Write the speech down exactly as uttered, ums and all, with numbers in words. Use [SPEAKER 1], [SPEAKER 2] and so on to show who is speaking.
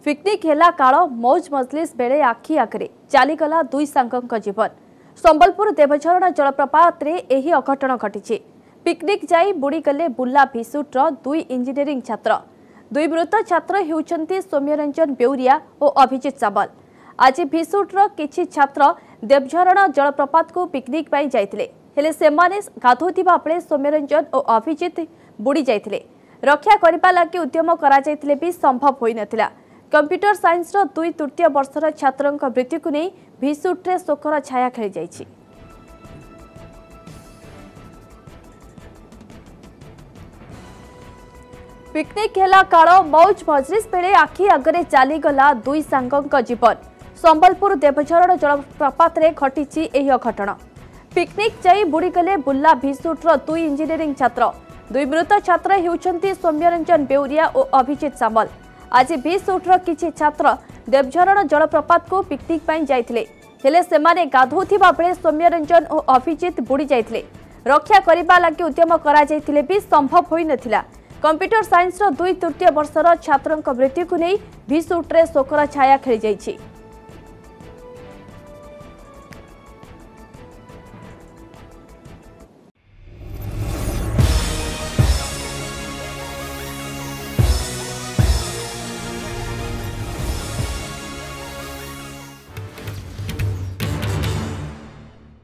[SPEAKER 1] Picnic हेला काल मौज मजलिस बेले आखि आगे चलीगला दुई सांगक जीवन। संबलपुर देवझरण जलप्रपात रे एही अघटन घटी। पिकनिक जाई बुड़ीगले बुला भिसुट्र दुई इंजीनियरिंग छात्र। दुई मृत छात्र हेउचंती सौम्यरंजन बेउरिया और अभिजित सामल। आज भिसुट्र किछि छात्र देवझरण जलप्रपात को पिकनिक पाई जाइतिले, हेले सेमाने गाधोथिबा बेले सौम्यरंजन और अभिजित बुड़ी जाइतिले। रक्षा करिबा लागि उद्यम करा जाइतिले भी संभव होई नथिला। कंप्यूटर साइंस रो दुई तृतीय वर्षर छात्रों मृत्यु को नहीं भिसुट्रे शोकर छाया खेली जाइछि। पिकनिक हेला काल मौज मजलिस बेले आखि आगे चलीगला दुई सांगक जीवन। संबलपुर देवझरण जलप्रपात रे घटी एही अघटन। पिकनिक जाई बुड़ीगले बुला भिसुट्र दुई इंजीनियरिंग छात्र। दुई मृत छात्र हेउचंती सौम्यरंजन बेउरिया और अभिजित सामल। आज भिसुट्र किछि छात्र देवझरण जलप्रपात को पिकनिक पाई जाइतिले, हेले सेमाने गाधोथिबा बेले सौम्यरंजन और अभिजित बुड़ी जाइतिले। रक्षा करिबा लागि उद्यम करा जाइतिले भी संभव होई नथिला। कंप्यूटर साइंस रो दुई तृतीय वर्षर छात्रों मृत्यु को नहीं भिसुट्रे शोकर छाया खेली जाइछि।